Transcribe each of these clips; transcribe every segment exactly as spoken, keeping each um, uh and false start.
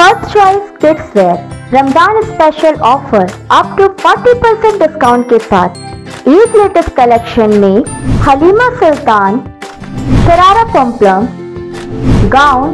First choice kids wear Ramzan special offer up to चालीस percent discount के साथ Eid latest collection में हलीमा सुल्तान, शरारा पम्पलम, gown,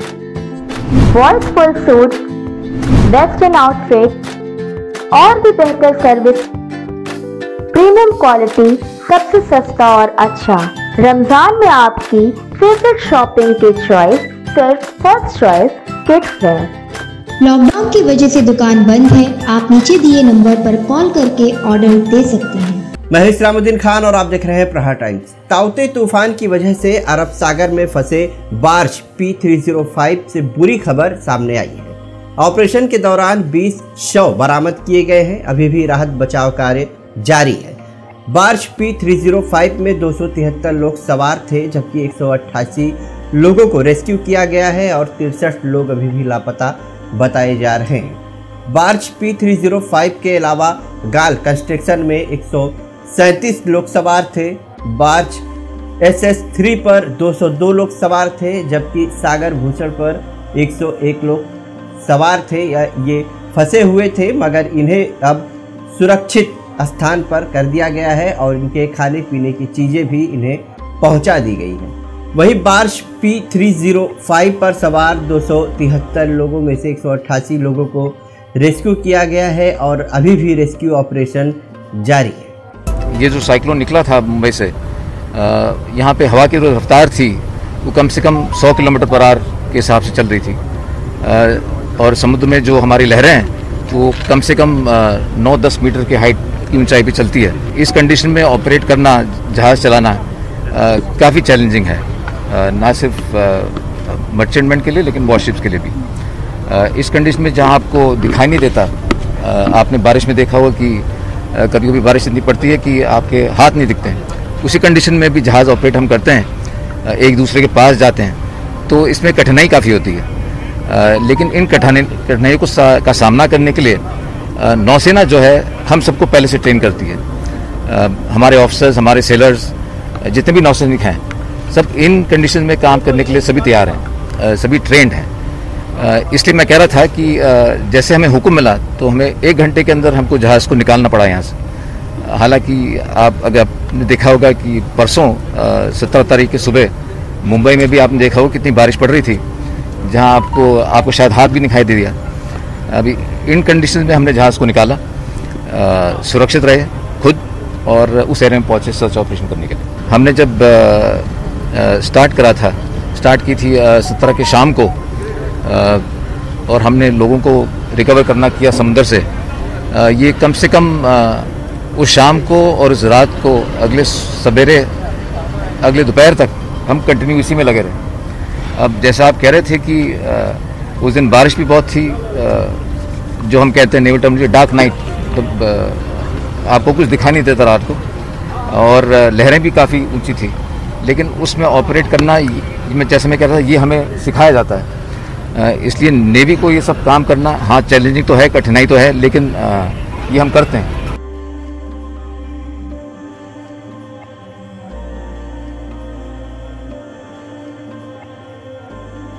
boys full suit, western outfit और भी बेहतर सर्विस, प्रीमियम क्वालिटी, सबसे सस्ता और अच्छा। रमजान में आपकी फेवरेट शॉपिंग की चॉइस सिर्फ first choice kids wear. Lockdown की वजह से दुकान बंद है, आप नीचे दिए नंबर पर कॉल करके ऑर्डर दे सकते हैं। मैं इस्लामुद्दीन खान और आप देख रहे हैं प्रहार टाइम्स। ताउते तूफान की वजह से अरब सागर में फंसे बार्ज पी तीन सौ पाँच से बुरी खबर सामने आई है। ऑपरेशन के दौरान बीस शव बरामद किए गए हैं। अभी भी राहत बचाव कार्य जारी है। बार्ज पी तीन सौ पाँच में दो सौ तिहत्तर लोग सवार थे, जबकि एक सौ अट्ठासी लोगों को रेस्क्यू किया गया है और तिरसठ लोग अभी भी लापता बताए जा रहे हैं। बार्ज पी तीन सौ पाँच के अलावा गाल कंस्ट्रक्शन में एक सौ सैंतीस लोग सवार थे। बार्ज एस एस थ्री पर दो सौ दो लोग सवार थे, जबकि सागर भूषण पर एक सौ एक लोग सवार थे या ये फंसे हुए थे, मगर इन्हें अब सुरक्षित स्थान पर कर दिया गया है और इनके खाने पीने की चीज़ें भी इन्हें पहुंचा दी गई हैं। वहीं बार्ज पी तीन सौ पाँच पर सवार दो सौ तिहत्तर लोगों में से एक सौ अट्ठासी लोगों को रेस्क्यू किया गया है और अभी भी रेस्क्यू ऑपरेशन जारी है। ये जो साइक्लोन निकला था मुंबई से, यहाँ पे हवा की जो रफ्तार थी वो कम से कम सौ किलोमीटर पर आवर के हिसाब से चल रही थी और समुद्र में जो हमारी लहरें हैं वो कम से कम नौ दस मीटर की हाइट की ऊंचाई पे चलती है। इस कंडीशन में ऑपरेट करना, जहाज़ चलाना काफ़ी चैलेंजिंग है, ना सिर्फ मर्चेंटमेंट के लिए लेकिन वॉरशिप्स के लिए भी। आ, इस कंडीशन में जहां आपको दिखाई नहीं देता, आ, आपने बारिश में देखा होगा कि कभी कभी बारिश इतनी पड़ती है कि आपके हाथ नहीं दिखते हैं। उसी कंडीशन में भी जहाज़ ऑपरेट हम करते हैं, एक दूसरे के पास जाते हैं, तो इसमें कठिनाई काफ़ी होती है। आ, लेकिन इन कठिनाइयों को सा, का सामना करने के लिए नौसेना जो है हम सबको पहले से ट्रेन करती है। आ, हमारे ऑफिसर्स, हमारे सेलर्स, जितने भी नौसैनिक हैं, सब इन कंडीशन में काम करने के लिए सभी तैयार हैं, सभी ट्रेंड हैं। इसलिए मैं कह रहा था कि जैसे हमें हुक्म मिला तो हमें एक घंटे के अंदर हमको जहाज़ को निकालना पड़ा यहाँ से। हालांकि आप अगर आपने देखा होगा कि परसों सत्रह तारीख की सुबह मुंबई में भी आपने देखा होगा कितनी बारिश पड़ रही थी, जहाँ आपको आपको शायद हाथ भी दिखाई दे दिया। अभी इन कंडीशन में हमने जहाज़ को निकाला, आ, सुरक्षित रहे खुद और उस एरिया में पहुँचे सर्च ऑपरेशन करने के लिए। हमने जब आ, स्टार्ट करा था स्टार्ट की थी सत्रह के शाम को, आ, और हमने लोगों को रिकवर करना किया समुंदर से। आ, ये कम से कम आ, उस शाम को और उस रात को, अगले सवेरे, अगले दोपहर तक हम कंटिन्यू इसी में लगे रहे। अब जैसा आप कह रहे थे कि आ, उस दिन बारिश भी बहुत थी, आ, जो हम कहते हैं नेवल टर्म डार्क नाइट, तो आ, आपको कुछ दिखाई नहीं देता रात को और लहरें भी काफ़ी ऊंची थी, लेकिन उसमें ऑपरेट करना, मैं जैसे मैं कह रहा था, ये हमें सिखाया जाता है। इसलिए नेवी को ये सब काम करना, हाँ चैलेंजिंग तो है, कठिनाई तो है, लेकिन ये हम करते हैं।